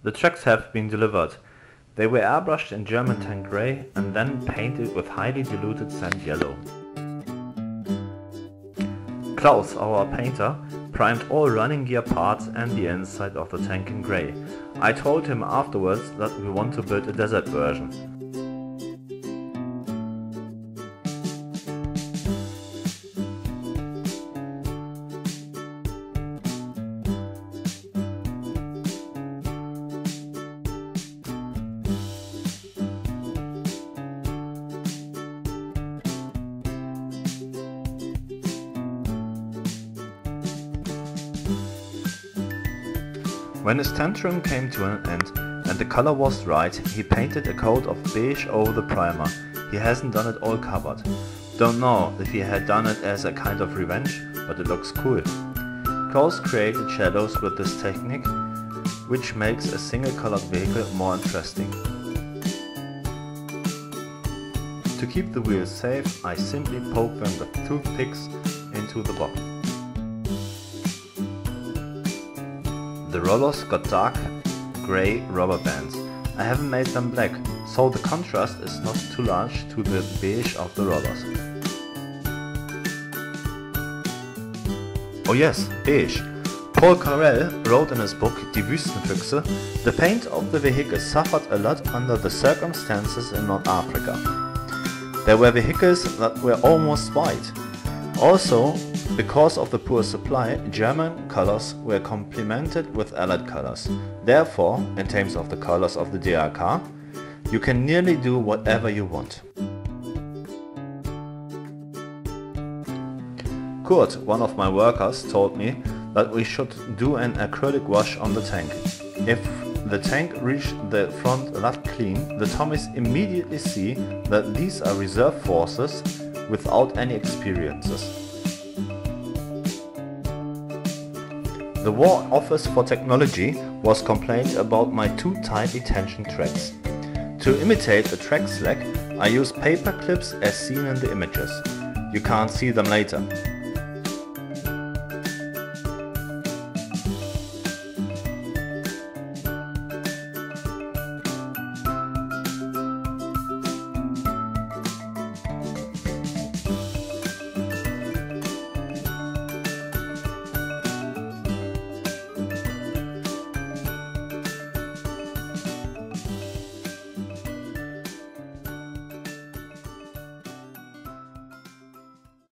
The tracks have been delivered. They were airbrushed in German tank grey and then painted with highly diluted sand yellow. Klaus, our painter, primed all running gear parts and the inside of the tank in grey. I told him afterwards that we want to build a desert version. When his tantrum came to an end and the color was right, he painted a coat of beige over the primer. He hasn't done it all covered. Don't know if he had done it as a kind of revenge, but it looks cool. Klaus created shadows with this technique, which makes a single colored vehicle more interesting. To keep the wheels safe, I simply poke them with toothpicks into the bottom. The rollers got dark grey rubber bands. I haven't made them black, so the contrast is not too large to the beige of the rollers. Oh yes, beige. Paul Carell wrote in his book Die Wüstenfüchse, the paint of the vehicles suffered a lot under the circumstances in North Africa. There were vehicles that were almost white. Also, because of the poor supply, German colors were complemented with Allied colors. Therefore, in terms of the colors of the DRK, you can nearly do whatever you want. Kurt, one of my workers, told me that we should do an acrylic wash on the tank. If the tank reached the front that clean, the Tommies immediately see that these are reserve forces without any experiences. The War Office for Technology was complained about my too tightly tensioned tracks. To imitate the track slack, I use paper clips as seen in the images. You can't see them later.